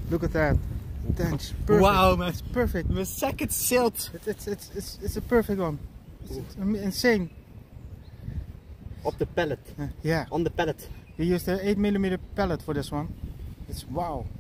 Look at that. That's perfect. Wow, man. It's perfect. Mijn second silt. It's a perfect one. It's insane. Op de pallet. Yeah. On the pallet. We used an 8mm pellet for this one. It's wow.